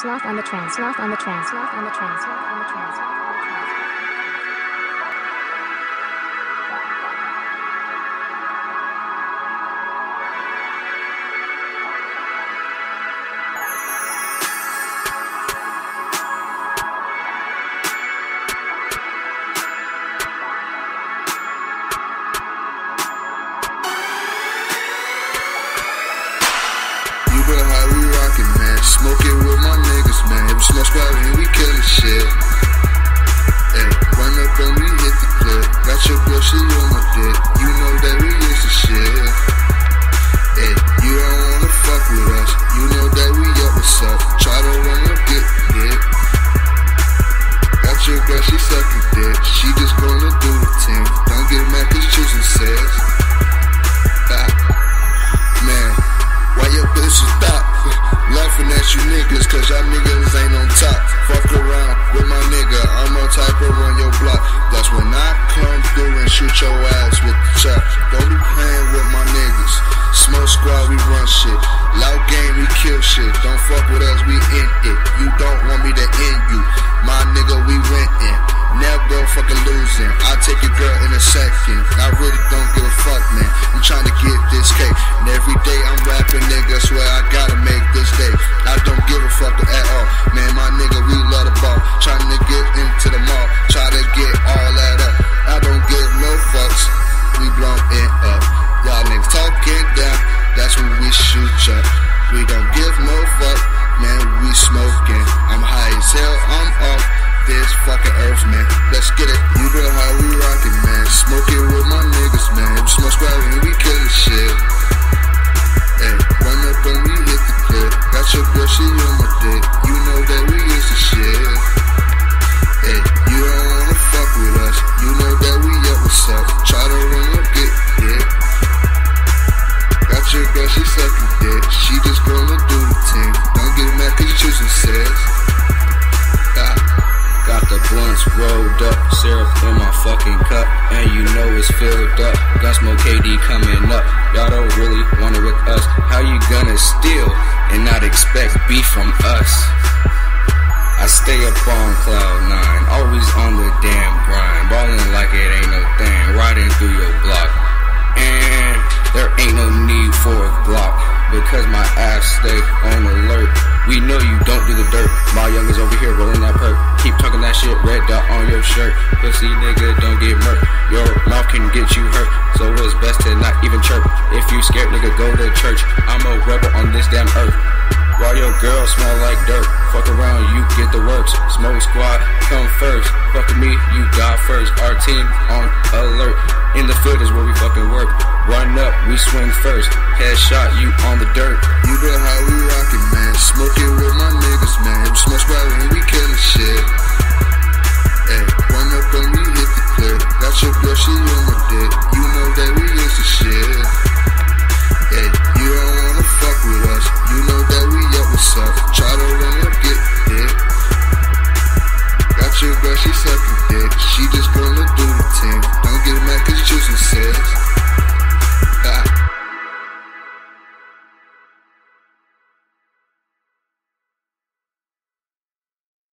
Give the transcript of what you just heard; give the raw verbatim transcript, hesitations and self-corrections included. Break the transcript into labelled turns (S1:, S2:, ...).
S1: trance, lost on the trance, lost on the trance, lost on the trance, lost on the trance.
S2: How we rockin', man. Smoking with my niggas, man. Every smoke squad and we killin' shit. Hey, run up and we hit the clip. Got your girl, she on my dick. You know that we is the shit. Hey, you don't wanna fuck with us. You know that we up what's up. Try to run up, get hit. Got your girl, she suckin' dick. She just gonna do the thing. Don't get mad cause choosing sex. Ah, man. Why your bitches stop laughing at you niggas? Cause y'all niggas ain't on top. Fuck around with my nigga, I'm a type of run your block. That's when I come through and shoot your ass with the chop. Don't be playing with my niggas. Smoke squad, we run shit. Loud game, we kill shit. Don't fuck with us, we in it. You don't want me to end you. My nigga, we went in. Never fucking losing. I'll take your girl in a second. I really don't give a fuck, man. I'm trying to get this cake. And every day I'm rapping, nigga. Swear I gotta make this day. I don't give a fuck at all. Man, my nigga, we love the ball. Trying to get into the mall. Try to get all that up. I don't give no fucks. We blown it up. Y'all niggas talking down. That's when we shoot ya. We don't give no fuck. Man, we smoking. I'm high as hell. I'm off this fucking earth, man. Let's get it. You know how we rockin', man. Smoking with my niggas, man. Smoke squad and we killin' shit. Hey, run up and we hit the clip. Got your girl, she on my dick. You know that we is the shit. Hey, you don't wanna fuck with us. You know that we up what's up. Try to run up, get hit. Got your girl, she suckin' dick. She just gonna do the thing. Don't get mad cause you choosing sex. Ah.
S3: Got the blunts rolled up, syrup in my fucking cup, and you know it's filled up. Gunsmoke K D coming up, y'all don't really want it with us. How you gonna steal and not expect beef from us? I stay up on cloud nine, always on the damn grind, ballin' like it ain't no thing, riding through your block. And there ain't no need for a block, because my ass stay on alert. We know you don't do the dirt. My youngers over here rolling that perk. Keep talking that shit, red dot on your shirt. Pussy nigga, don't get murked. Your mouth can get you hurt, so it's best to not even chirp. If you scared, nigga, go to church. I'm a rebel on this damn earth. While your girl smell like dirt, fuck around, you get the works. Smoke squad, come first. Fuck with me, you die first. Our team on alert. In the field is where we fucking work. Run up, we swing first. Headshot, you on the dirt.
S2: You know how we rockin', man. Smoking with my niggas, man. Smoke squad and we killin' shit. Hey, run up and we hit the clip. Got your girl, she on my dick. You know that we is the shit. Hey, you don't wanna fuck with us. You know that we up what's up. Try to run up, get hit. Got your girl, she suckin' dick. She just gonna do the thing. Don't get mad cause you choosing sex.